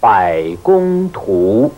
百工图》。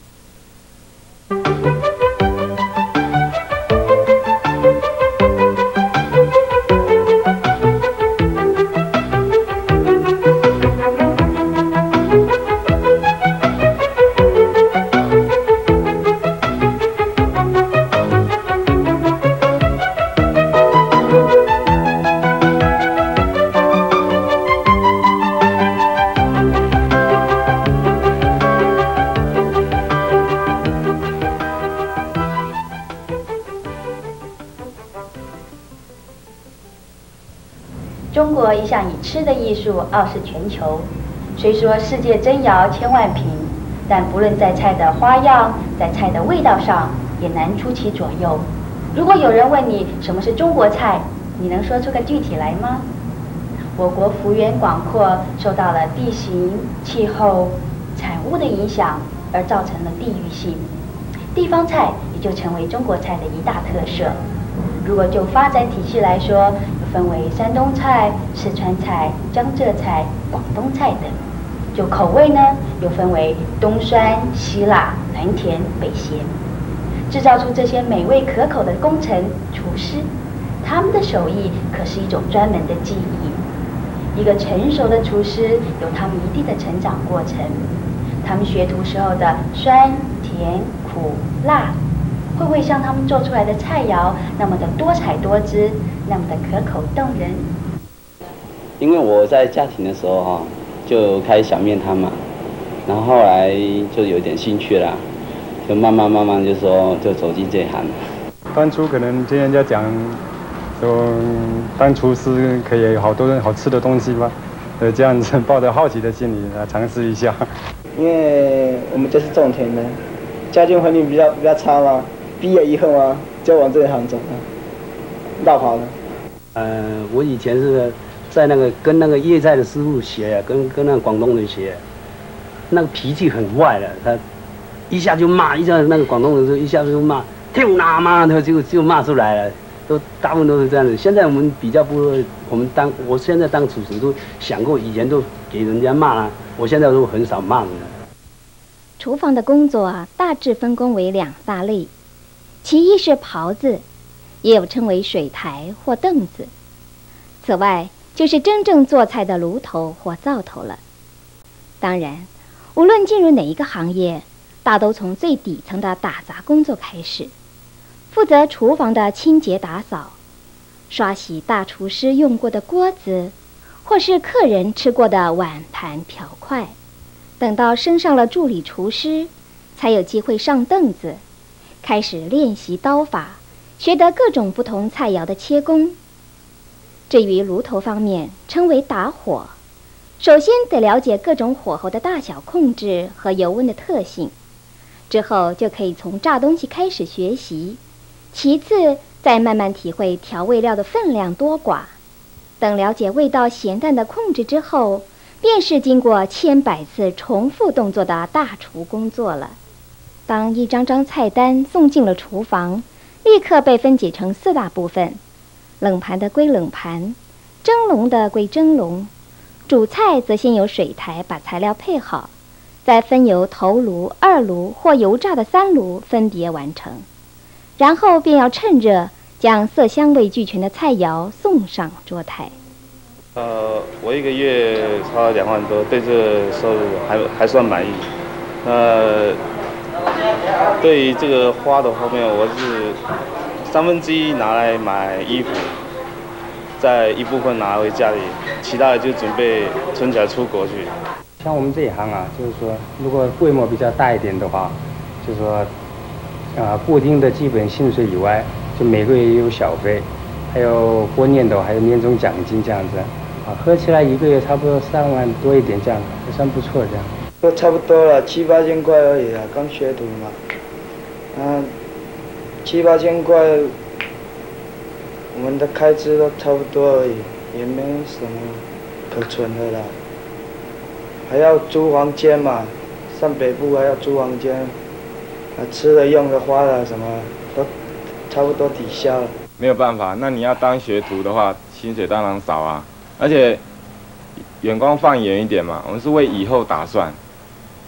中国一向以吃的艺术傲视全球，虽说世界珍肴千万品，但不论在菜的花样，在菜的味道上，也难出其左右。如果有人问你什么是中国菜，你能说出个具体来吗？我国幅员广阔，受到了地形、气候、产物的影响，而造成了地域性。地方菜也就成为中国菜的一大特色。如果就发展体系来说，分为山东菜、四川菜、江浙菜、广东菜等。就口味呢，又分为东酸、西辣、南甜、北咸。制造出这些美味可口的工程厨师，他们的手艺可是一种专门的技艺。一个成熟的厨师有他们一定的成长过程，他们学徒时候的酸、甜、苦、辣，会不会像他们做出来的菜肴那么的多彩多姿，那么的可口动人？ 因为我在家庭的时候哈，就开小面摊嘛，然后后来就有点兴趣啦，就慢慢就说就走进这行。 当初可能听人家讲，说当厨师可以有好多好吃的东西嘛，这样子抱着好奇的心理来尝试一下。 因为我们家是种田的，家境环境比较差嘛，毕业以后啊就往这一行走了，绕跑了。 我以前是在跟那个叶菜的师傅学，跟那个广东人学，那个脾气很坏的，他一下就骂，一下那个广东人就一下就骂，听哪嘛，他就骂出来了，大部分都是这样子。现在我们比较不会，我现在当厨师都想过，以前都给人家骂了，我现在都很少骂人了。 厨房的工作大致分工为两大类，其一是刨子，也有称为水台或凳子。此外，就是真正做菜的炉头或灶头了。当然，无论进入哪一个行业，大都从最底层的打杂工作开始，负责厨房的清洁打扫，刷洗大厨师用过的锅子，或是客人吃过的碗盘瓢筷。等到升上了助理厨师，才有机会上凳子，开始练习刀法，学得各种不同菜肴的切工。至于炉头方面，称为打火，首先得了解各种火候的大小控制和油温的特性，之后就可以从炸东西开始学习，其次再慢慢体会调味料的分量多寡。等了解味道咸淡的控制之后，便是经过千百次重复动作的大厨工作了。当一张张菜单送进了厨房，立刻被分解成4大部分，冷盘的归冷盘，蒸笼的归蒸笼，煮菜则先由水台把材料配好，再分由头炉、2炉或油炸的3炉分别完成，然后便要趁热将色香味俱全的菜肴送上桌台。 我一个月超2万多，对这个收入还算满意。对于这个花的方面，我是1/3拿来买衣服，再一部分拿回家里，其他的就准备存起来出国去。 像我们这一行啊，就是说，如果规模比较大一点的话，就是说，固定的基本薪水以外，就每个月也有小费，还有过年的还有年终奖金这样子。合起来一个月差不多3万多一点，这样还算不错这样。 都差不多了，7、8千块而已啊，刚学徒嘛。7、8千块，我们的开支都差不多而已，也没什么可存的啦。还要租房间嘛，上北部还要租房间，吃的、用的、花的什么，都差不多抵消了。 没有办法，那你要当学徒的话，薪水当然少啊。而且眼光放远一点嘛，我们是为以后打算。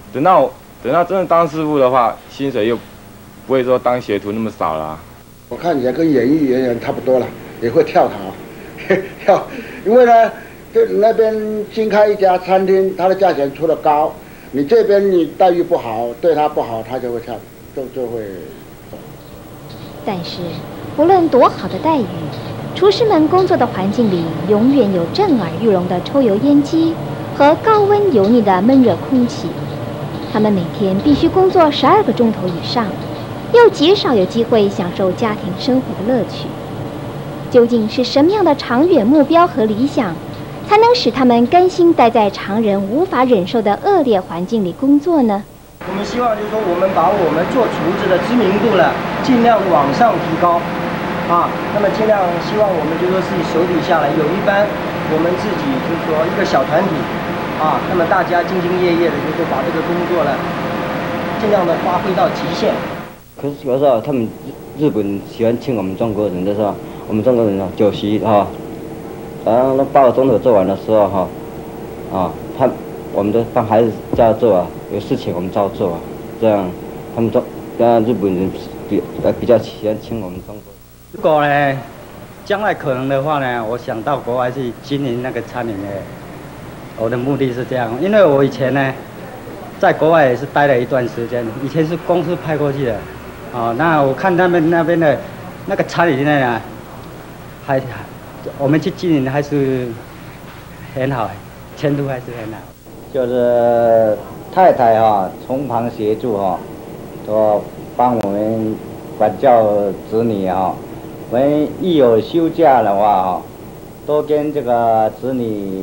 等到真的当师傅的话，薪水又不会说当学徒那么少了。 我看起来跟演艺人员差不多了，也会跳槽，因为呢，这那边新开一家餐厅，它的价钱出得高，你这边你待遇不好，对他不好，他就会跳，就会走。 但是，不论多好的待遇，厨师们工作的环境里，永远有震耳欲聋的抽油烟机和高温油腻的闷热空气。他们每天必须工作12个钟头以上，又极少有机会享受家庭生活的乐趣。究竟是什么样的长远目标和理想，才能使他们甘心待在常人无法忍受的恶劣环境里工作呢？ 我们希望就是说，我们把我们做厨子的知名度呢，尽量往上提高，那么尽量希望我们就说自己手底下来有一班我们自己就是说一个小团体，那么大家兢兢业业的，就是把这个工作呢，尽量的发挥到极限。 可是有时候他们日本喜欢请我们中国人的时候，我们中国人酒席然后那8个钟头做完的时候我们都帮孩子照做有事情我们照做这样他们日本人比较喜欢请我们中国人。 如果呢，将来可能的话呢，我想到国外去经营那个餐饮呢，我的目的是这样，因为我以前呢，在国外也是待了一段时间，以前是公司派过去的，那我看他们那边的那个餐饮呢，我们去经营还是很好，前途还是很好。 就是太太从旁协助都帮我们管教子女我们一有休假的话都跟这个子女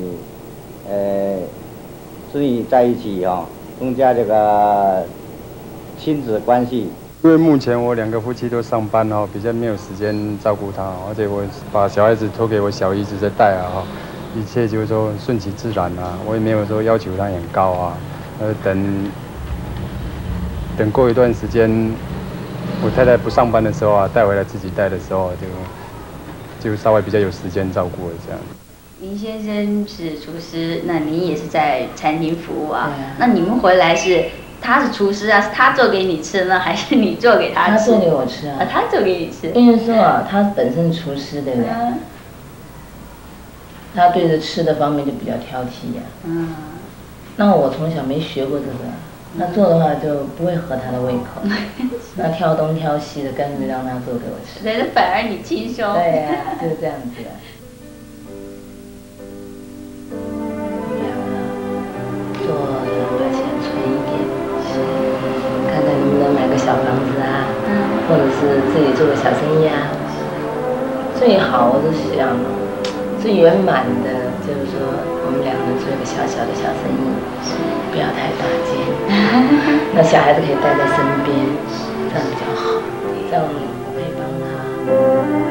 在一起增加这个亲子关系。 因为目前我2个夫妻都上班比较没有时间照顾他，而且我把小孩子托给我小姨子在带一切就是说顺其自然我也没有说要求他很高等过一段时间，我太太不上班的时候带回来自己带的时候就稍微比较有时间照顾了这样。 林先生是厨师，那您也是在餐厅服务那你们回来是他是厨师是他做给你吃呢，还是你做给他吃？ 他做给我吃他做给你吃。 因为说他本身厨师对不对？他对着吃的方面就比较挑剔那我从小没学过这个，那做的话就不会合他的胃口，那挑东挑西的，干脆让他做给我吃。 所以反而你轻松。 对就是这样子的。做把钱存一点，看看能不能买个小房子或者是自己做个小生意最好我是想最圆满的，就是说我们2个人做一个小小的小生意，不要太大间，那小孩子可以带在身边，这样比较好，这样我可以帮他。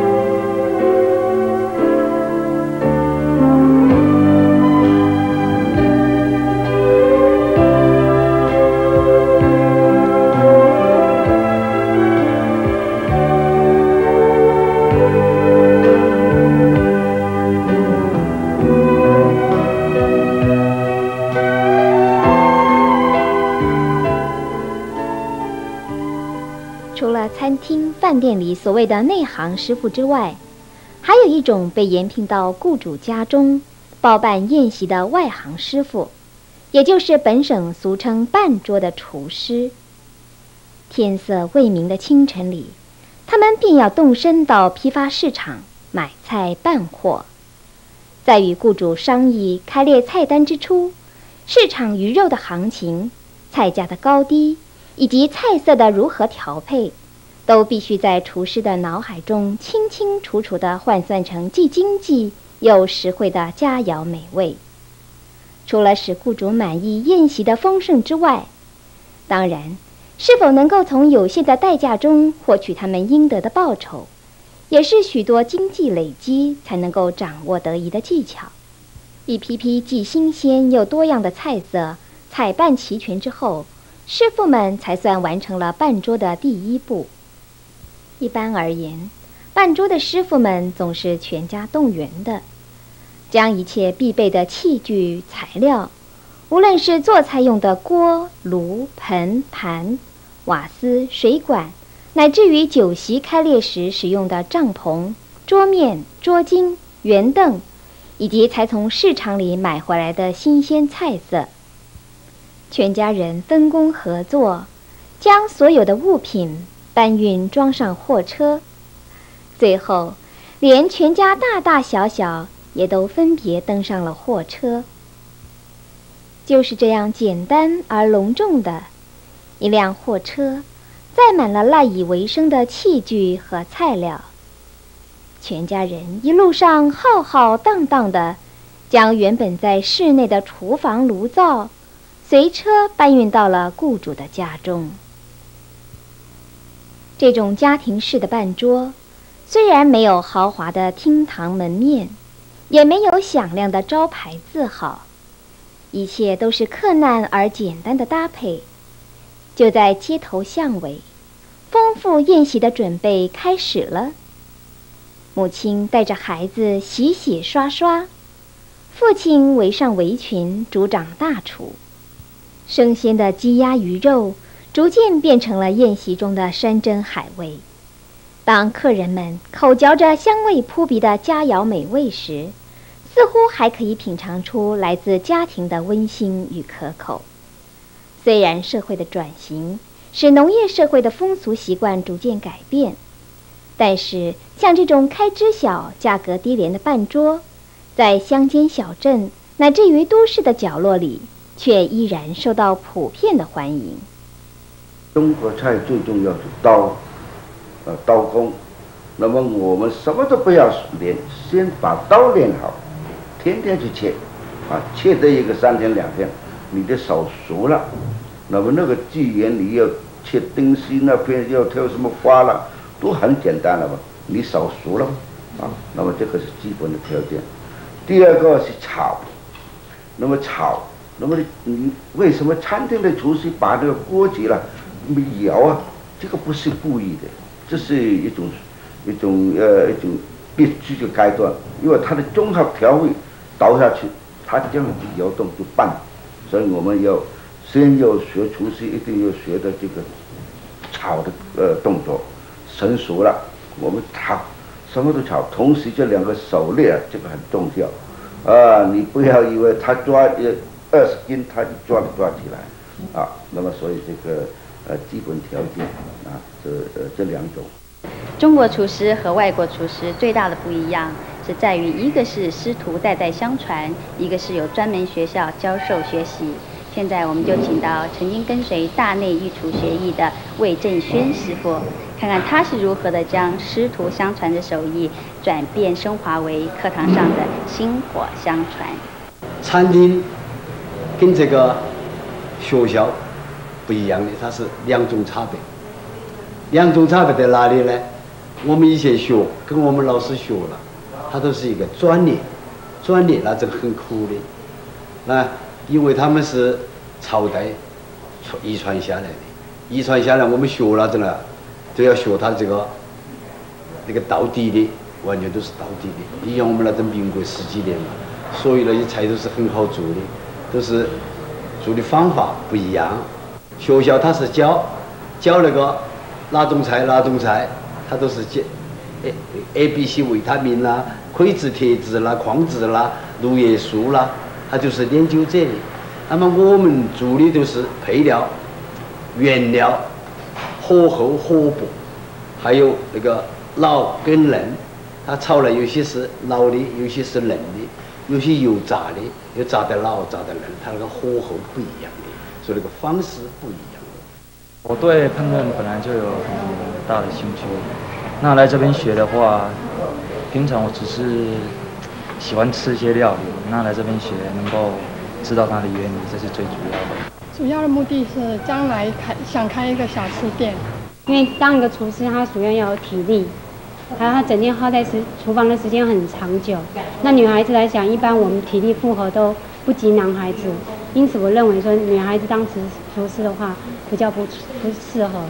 餐厅、饭店里所谓的内行师傅之外，还有一种被延聘到雇主家中包办宴席的外行师傅，也就是本省俗称办桌的厨师。天色未明的清晨里，他们便要动身到批发市场买菜办货，在与雇主商议开列菜单之初，市场鱼肉的行情、菜价的高低以及菜色的如何调配，都必须在厨师的脑海中清清楚楚地换算成既经济又实惠的佳肴美味。除了使雇主满意宴席的丰盛之外，当然，是否能够从有限的代价中获取他们应得的报酬，也是许多经济累积才能够掌握得宜的技巧。一批批既新鲜又多样的菜色采办齐全之后，师傅们才算完成了办桌的第一步。一般而言，办桌的师傅们总是全家动员的，将一切必备的器具、材料， 无论是做菜用的锅、炉、盆、盘、瓦斯、水管，乃至于酒席开列时使用的帐篷、桌面、桌巾、圆凳，以及才从市场里买回来的新鲜菜色，全家人分工合作，将所有的物品搬运装上货车，最后连全家大大小小也都分别登上了货车。就是这样简单而隆重的一辆货车，载满了赖以为生的器具和菜料。全家人一路上浩浩荡荡地将原本在室内的厨房炉灶随车搬运到了雇主的家中。这种家庭式的办桌，虽然没有豪华的厅堂门面，也没有响亮的招牌字号，一切都是克难而简单的搭配。就在街头巷尾，丰富宴席的准备开始了。母亲带着孩子洗洗刷刷，父亲围上围裙主掌大厨。生鲜的鸡鸭鱼肉逐渐变成了宴席中的山珍海味。当客人们口嚼着香味扑鼻的佳肴美味时，似乎还可以品尝出来自家庭的温馨与可口。虽然社会的转型使农业社会的风俗习惯逐渐改变，但是像这种开支小、价格低廉的办桌，在乡间小镇乃至于都市的角落里，却依然受到普遍的欢迎。 中国菜最重要是刀工。那么我们什么都不要练，先把刀练好，天天去切，切得一个3天2天，你的手熟了。那么那个锯圆你要切丁西那片，要挑什么花了，都很简单了吧？你手熟了那么这个是基本的条件。第二个是炒，那么你为什么餐厅的厨师把这个锅举了没摇啊？这个不是故意的，这是一种必须的阶段，因为它的综合调味倒下去，它这样子摇动就拌。所以我们先要学厨师，一定要学的这个炒的动作，成熟了，我们炒什么都炒，同时这2个手链这个很重要你不要以为他抓20斤他就抓起来那么所以这个基本条件这2种。 中国厨师和外国厨师最大的不一样是在于，一个是师徒代代相传，一个是有专门学校教授学习。现在我们就请到曾经跟随大内御厨学艺的魏正轩师傅，看看他是如何的将师徒相传的手艺转变升华为课堂上的薪火相传。 餐厅跟这个学校不一样的，它是2种差别。2种差别在哪里呢？我们以前学跟我们老师学了，它都是一个专业，那这个很苦的。那因为他们是朝代遗传下来的，我们学了真的都要学他这个那个道地的，完全都是道地的。你像我们那种民国10几年嘛，所以那些菜都是很好做的，都是做的方法不一样。学校他是教那个哪种菜，他都是教ABC 维他命啦、硅质、铁质啦、矿质啦、绿叶素啦，他就是研究这里。那么我们做的都是配料、原料、火候、火薄，还有那个老跟嫩。它炒了有些是老的，有些是嫩的，有些油炸的，有炸得老、炸得嫩，它那个火候不一样的，所以那个方式不一样的。 我对烹饪本来就有很大的兴趣，那来这边学的话，平常我只是喜欢吃一些料理，那来这边学能够知道它的原理，这是最主要的。 主要的目的是将来想开一个小吃店， 因为当一个厨师，他首先要有体力，还有他整天耗在厨房的时间很长久。那女孩子来讲，一般我们体力负荷都不及男孩子，因此我认为说女孩子当厨师的话比较不适合。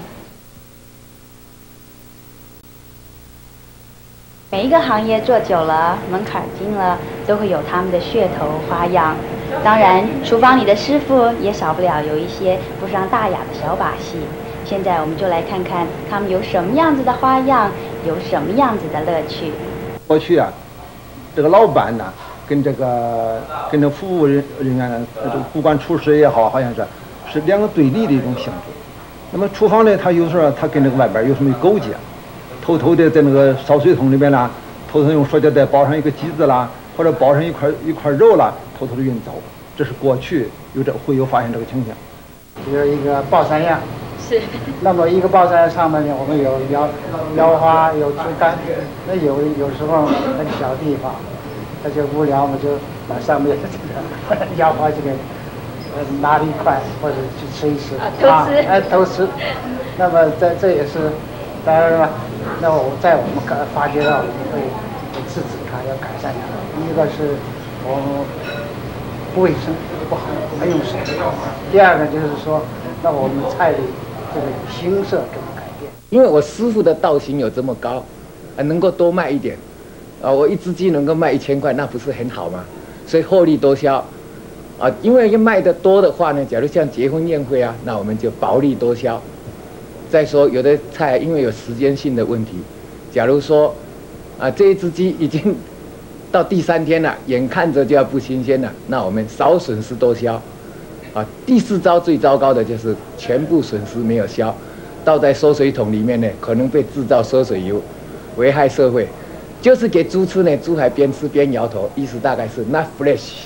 每一个行业做久了，门槛进了，都会有他们的噱头花样。 当然，厨房里的师傅也少不了有一些不伤大雅的小把戏。现在我们就来看看他们有什么样子的花样，有什么样子的乐趣。 过去啊，这个老板呢，跟这个服务人员呢，不管厨师也好，好像是两个对立的一种性质。那么厨房呢，他有时候他跟这个外边有什么勾结，偷偷的在那个烧水桶里面啦，偷偷用塑胶袋包上一个鸡子啦，或者包上一块肉啦，偷偷的运走。这是过去会有发现这个情形。 有一个爆山样。 是。 那么一个爆山上面呢，我们有腰花，有竹竿。那有时候很小地方，那就无聊，我们就把上面这个腰花这个拿了一块，或者去吃一吃。偷吃。那么这也是，当然了，那我们发觉到，我们会制止它，要改善它。一个是我们不卫生不好，还用手。第二个就是说，那我们菜的这个形色怎么改变？ 因为我师傅的道行有这么高，能够多卖一点，我一只鸡能够卖1000块，那不是很好吗？所以厚利多销，因为要卖得多的话呢，假如像结婚宴会啊，那我们就薄利多销。再说有的菜因为有时间性的问题，假如说这一只鸡已经到第3天了，眼看着就要不新鲜了，那我们少损失多销。第4招最糟糕的就是全部损失没有消，倒在缩水桶里面呢，可能被制造缩水油，危害社会。就是给猪吃呢，猪还边吃边摇头，意思大概是 not fresh。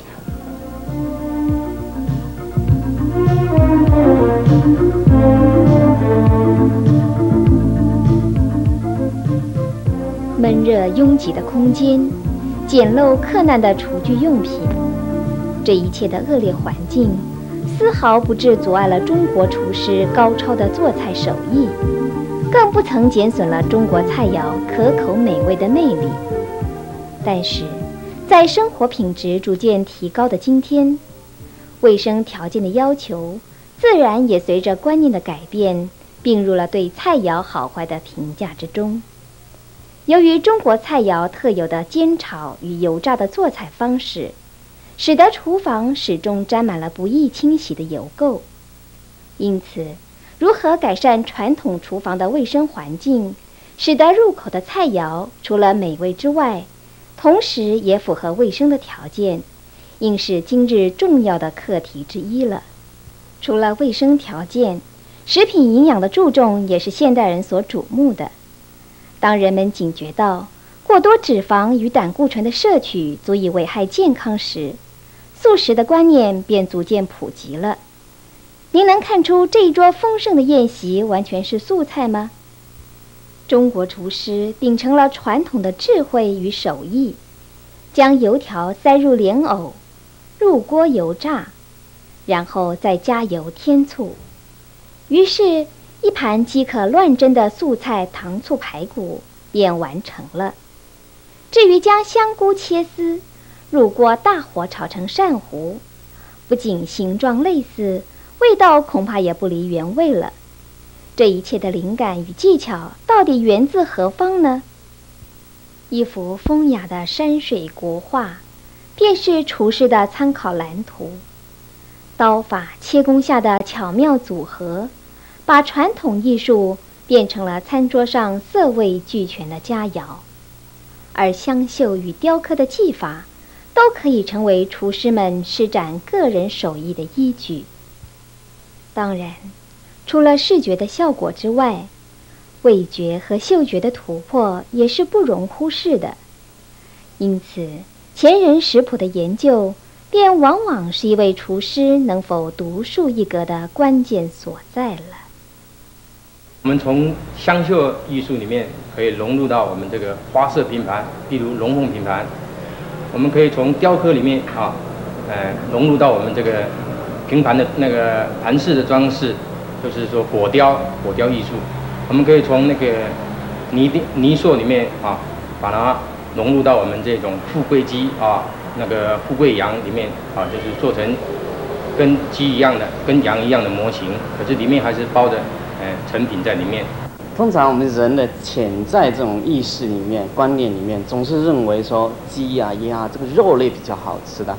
闷热拥挤的空间，简陋克难的厨具用品，这一切的恶劣环境，丝毫不致阻碍了中国厨师高超的做菜手艺，更不曾减损了中国菜肴可口美味的魅力。但是，在生活品质逐渐提高的今天，卫生条件的要求自然也随着观念的改变，并入了对菜肴好坏的评价之中。由于中国菜肴特有的煎炒与油炸的做菜方式，使得厨房始终沾满了不易清洗的油垢。因此，如何改善传统厨房的卫生环境，使得入口的菜肴除了美味之外，同时也符合卫生的条件，应是今日重要的课题之一了。除了卫生条件，食品营养的注重也是现代人所瞩目的。当人们警觉到过多脂肪与胆固醇的摄取足以危害健康时，素食的观念便逐渐普及了。您能看出这一桌丰盛的宴席完全是素菜吗？中国厨师秉承了传统的智慧与手艺，将油条塞入莲藕，入锅油炸，然后再加油添醋，于是一盘饥渴乱真的素菜糖醋排骨便完成了。至于将香菇切丝，入锅大火炒成鳝糊，不仅形状类似，味道恐怕也不离原味了。这一切的灵感与技巧到底源自何方呢？一幅风雅的山水国画，便是厨师的参考蓝图。刀法切工下的巧妙组合，把传统艺术变成了餐桌上色味俱全的佳肴，而香绣与雕刻的技法都可以成为厨师们施展个人手艺的依据。当然，除了视觉的效果之外，味觉和嗅觉的突破也是不容忽视的。因此，前人食谱的研究便往往是一位厨师能否独树一格的关键所在了。 我们从香绣艺术里面可以融入到我们这个花色拼盘，例如龙凤拼盘。我们可以从雕刻里面融入到我们这个平盘的那个盘饰的装饰，就是说果雕艺术。我们可以从那个泥塑里面把它融入到我们这种富贵鸡那个富贵羊里面就是做成跟鸡一样的、跟羊一样的模型，可是里面还是包着成品在里面。 通常我们人的潜在这种意识里面、观念里面，总是认为说鸡啊、鸭这个肉类比较好吃的，所以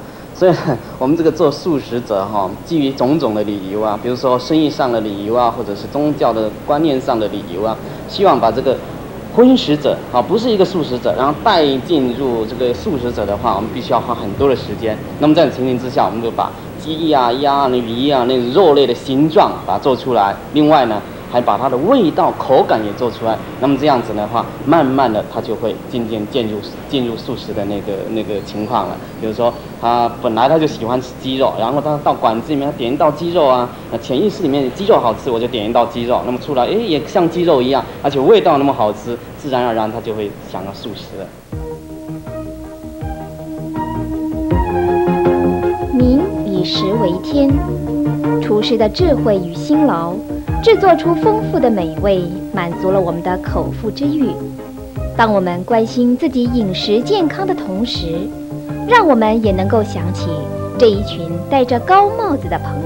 所以我们这个做素食者哈，基于种种的理由啊，比如说生意上的理由啊，或者是宗教的观念上的理由啊，希望把这个荤食者啊，不是一个素食者，然后带进入这个素食者的话，我们必须要花很多的时间。那么在情形之下，我们就把鸡呀、鸭啊、鱼啊那种肉类的形状把它做出来，另外呢，还把它的味道、口感也做出来。那么这样子的话，慢慢的它就会渐渐进入素食的那个情况了。比如说，他本来他就喜欢吃鸡肉，然后他到馆子里面他点一道鸡肉啊，潜意识里面鸡肉好吃，我就点一道鸡肉，那么出来也像鸡肉一样，而且味道那么好吃，自然而然他就会想要素食了。 民以食为天，厨师的智慧与辛劳，制作出丰富的美味，满足了我们的口腹之欲。当我们关心自己饮食健康的同时，让我们也能够想起这一群戴着高帽子的朋